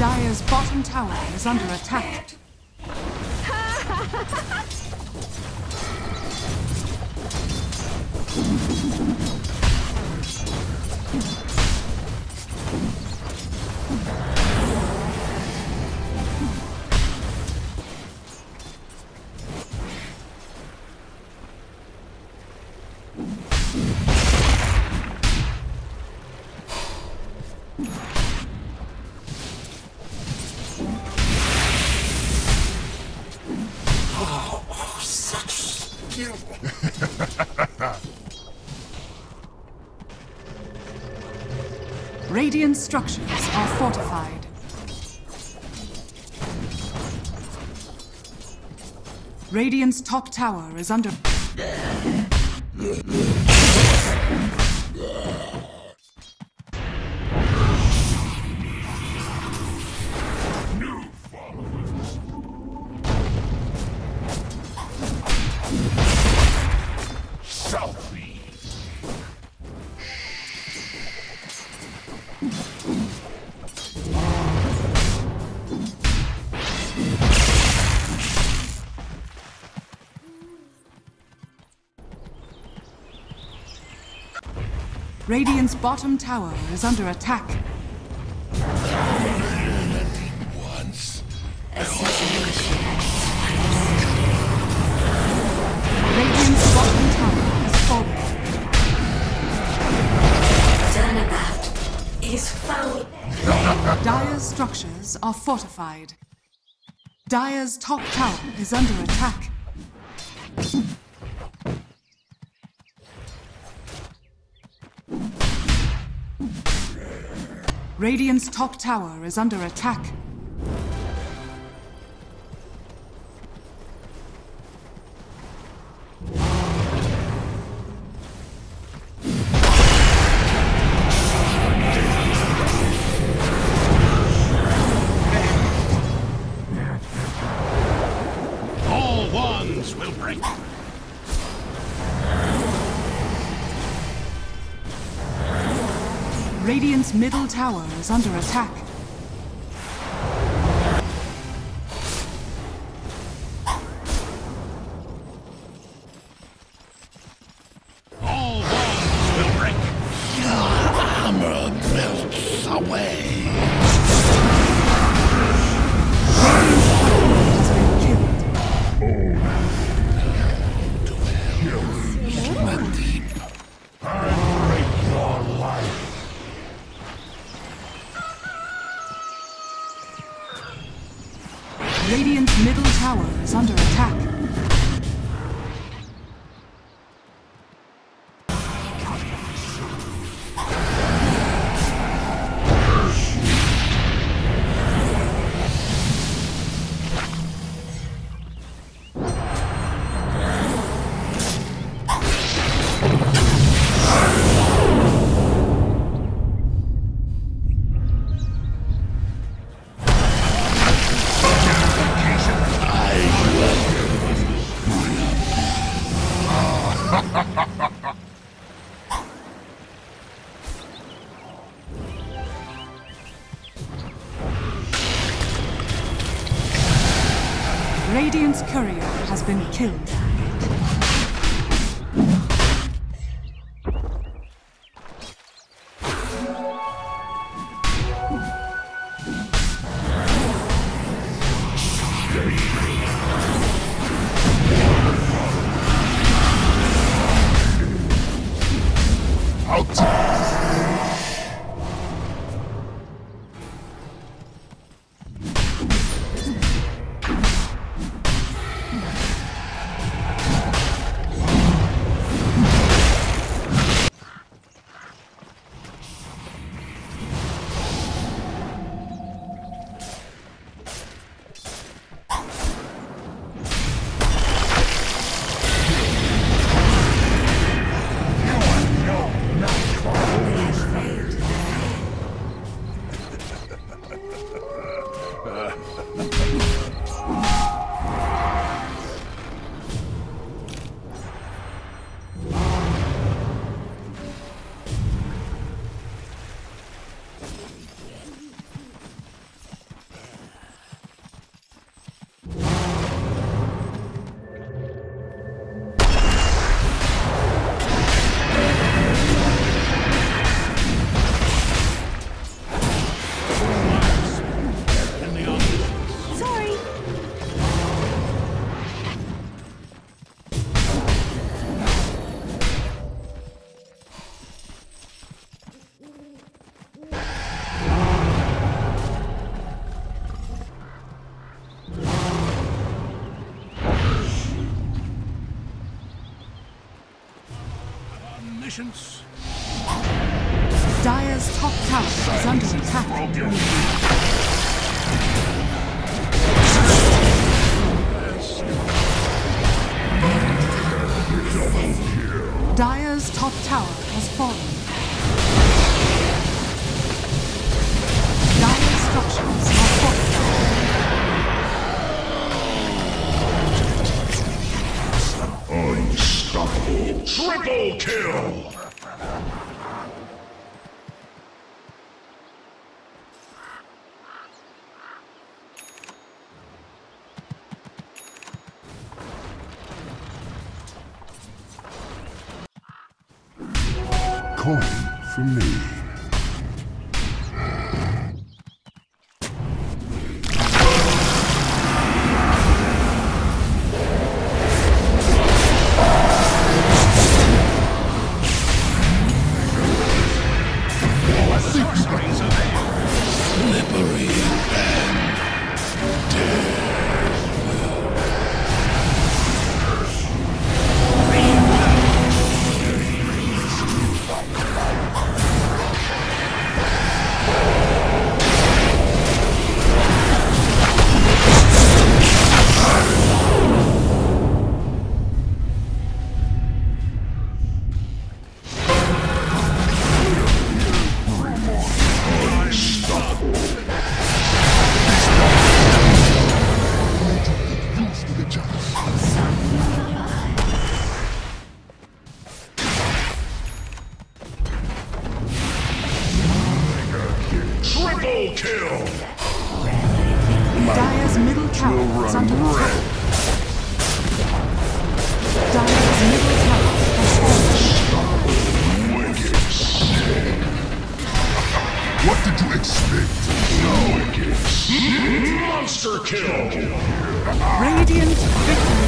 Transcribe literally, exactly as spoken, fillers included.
Dire's bottom tower is under attack. Radiant structures are fortified. Radiant's top tower is under... Radiant's bottom tower is under attack. Once. Radiant's bottom tower has fallen. Turnabout is foul. Dire's structures are fortified. Dire's top tower is under attack. Radiant's top tower is under attack. All wands will break. Radiant's middle tower is under attack. All wands will break. Your armor melts away. Has been killed. Human deep. I break your life. Radiant's middle tower is under attack. Radiant's courier has been killed. patience. Dire's top tower is under attack. Dire's top tower has fallen. Dire's structures are fortified. Unstoppable. Triple kill! Coin for me. Slippery and dead. Triple kill! Dire's middle tower is under attack. Dire's middle tower has fallen. Wicked sick. What did you expect? No wicked sick. Monster kill! Radiant victory.